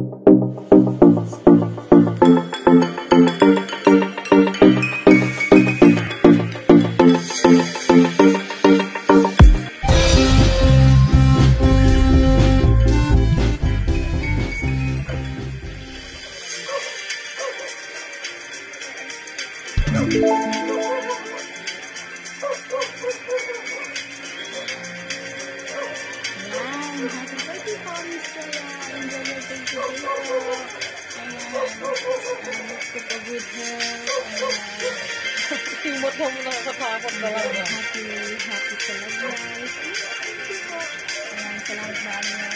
Timot mo muna nakatakot na lang yan. Happy sa love life. Salamat na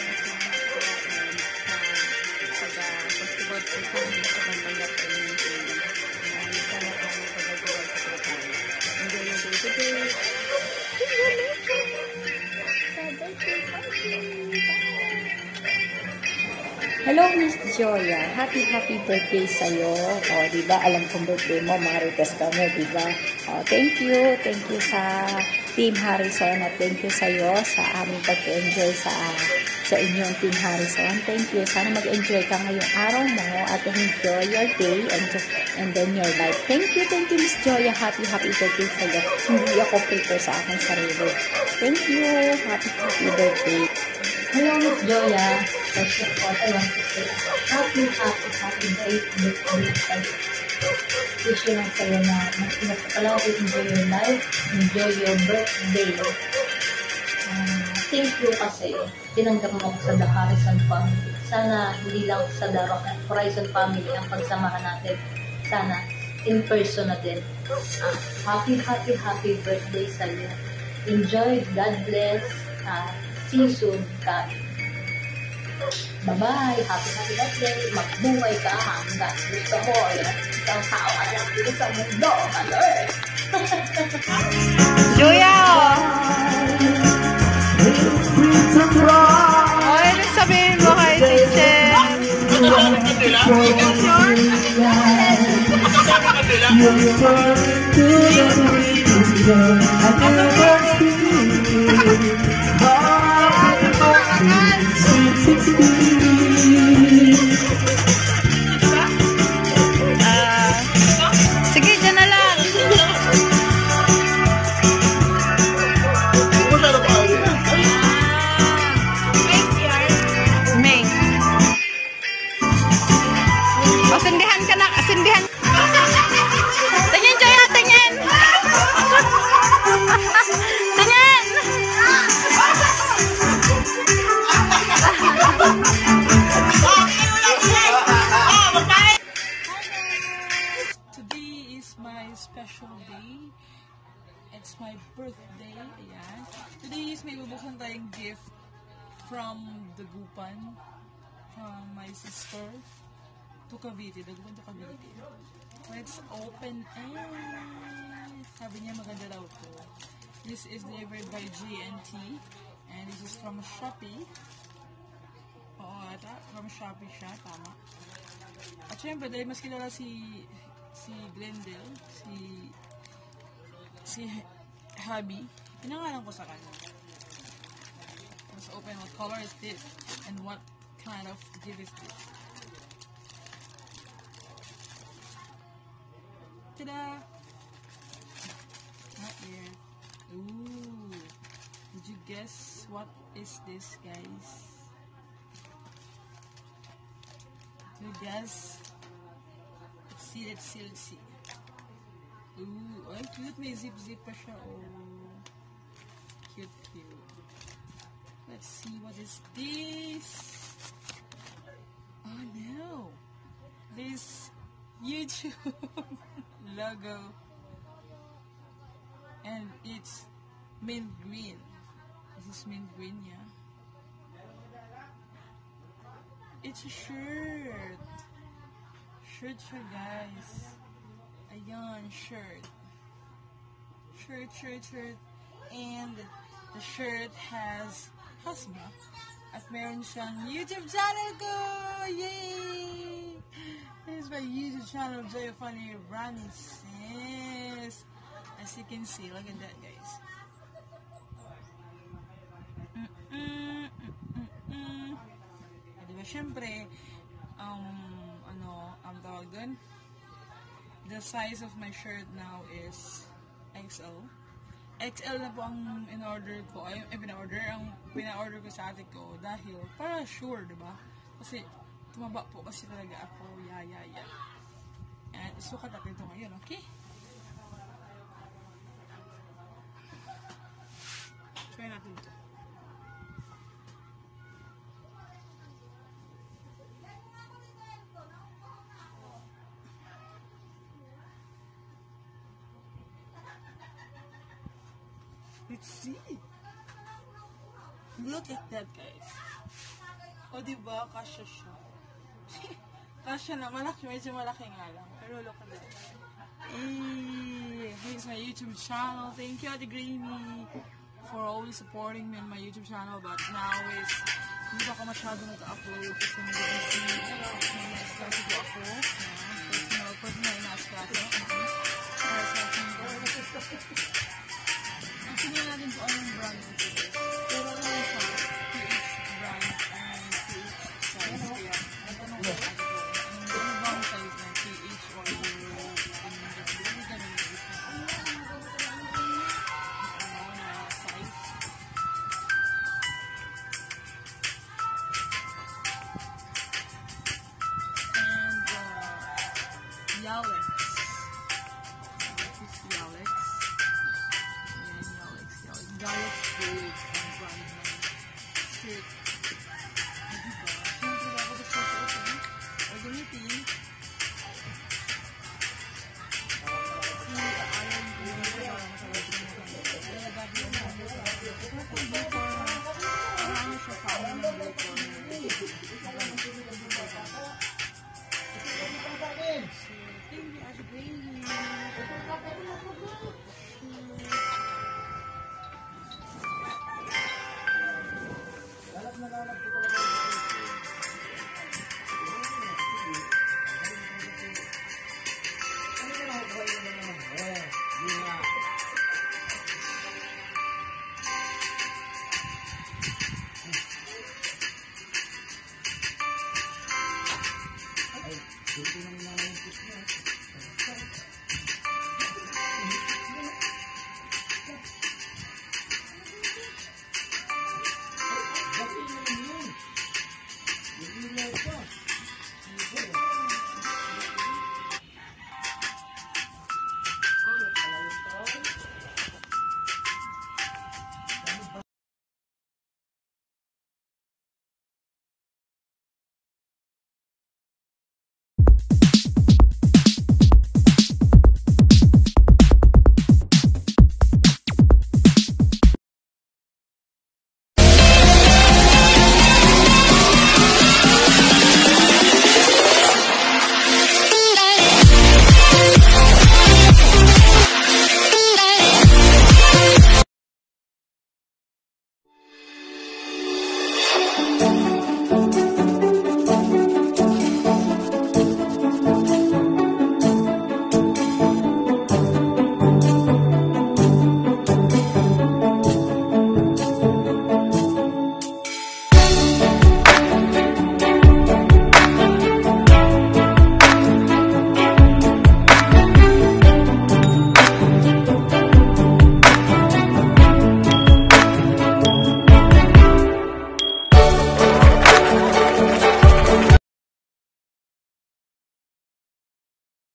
pag-support po sa amin sa pagtanggap sa inyong TV. Salamat na pag-support sa tayo. Enjoy your day today. See you later! Sa birthday party! Hello, Miss Joya. Happy birthday sa'yo. O, diba? Alam kong birthday mo, marites ka mo, diba? O, thank you. Thank you sa Team Harrison at thank you sa'yo sa aming pag-enjoy sa inyong Team Harrison. Thank you. Sana mag-enjoy ka ngayong araw mo at enjoy your day and then your life. Thank you, Miss Joya. Happy birthday sa'yo. Hindi ako prepare sa aking sarili. Thank you. Happy birthday. Hello, Miss Joya. First of all, I want to say happy birthday sa'yo. Wish you lang sa'yo na mas palagi enjoy your life, enjoy your birthday. Thank you kasi tinanggap mo ako sa The Harrison family. Sana hindi lang sa The Horizon family ang pagsamahan natin. Sana in person na din. Happy birthday sa'yo. Enjoy, God bless. See you soon, Kat. Bye-bye. Happy birthday. Magbuhay ka hanggang gusto mo. Isang tao ka lang dito sa mundo. Joya! Ay, sabihin mo kay teacher. Sige, dyan na lang. May. O, sindihan ka na. Sindihan. Tingin, Joya, tingin. Tingin. Today is my special day. It's my birthday. Ayan. Today is may bubuksan tayong gift from Dagupan, from my sister to Cavite. Dagupan to Cavite. Let's open it. Sabi niya maganda daw to. This is delivered by GNT and this is from Shopee. Oo, ata. From Shopee siya. Tama. At syempre, dahil mas kilala si Glendale, si Hubby, pinangalan ko sa kanya. Let's open what color is this and what kind of gift is this. Ta-da! Not yet. Ooh! Did you guess what is this, guys? Did you guess? Let's see. Ooh, ay cute. May zip pa siya. Oh, cute. Let's see, what is this? Oh no! This YouTube logo. And it's mint green. This is mint green, yeah. It's a shirt. Shirt, guys. Ayan, shirt. And the shirt has Hasma. At meron siyang YouTube channel ko! Yay! This is my YouTube channel, Joya Funny Ronnie Sis. As you can see, look at that, guys. Diba, syempre, tawag dun? The size of my shirt now is XL. XL na po ang in-order ko, pina-order ko sa ate ko dahil para sure, diba? Kasi tumaba po kasi talaga ako, And sukat natin ito ngayon, okay? Try natin ito. Let's see. Look at that, guys. O, diba? Kasha siya. Kasha na. Malaki. Medyo malaki nga lang. Pero look at that. Hey, here's my YouTube channel. Thank you, Ate Grainy, for always supporting me on my YouTube channel. But now is, hindi ako masyado nag-upload kasi hindi kasi may na-esklaso ko ako. Personal na-esklaso. Para sa akin tingnan natin kung anong brand ito is. Pero ano siya, PH brand and PH size. Kaya, natanong ko sa ate ko, ano bang size ng PH or Euro? Hindi ka rin nag-is na size. And, Yalex. This is Yalex. Galax Gold ang brand ng shirt. Diba? Siyempre ako gusto sa open. O gamitin. I-iron ko yung para masalagin mo kami. Kaya dahil yung mga kung bukor marami siya kami ng bukor. So, thank you, Ate Grainy.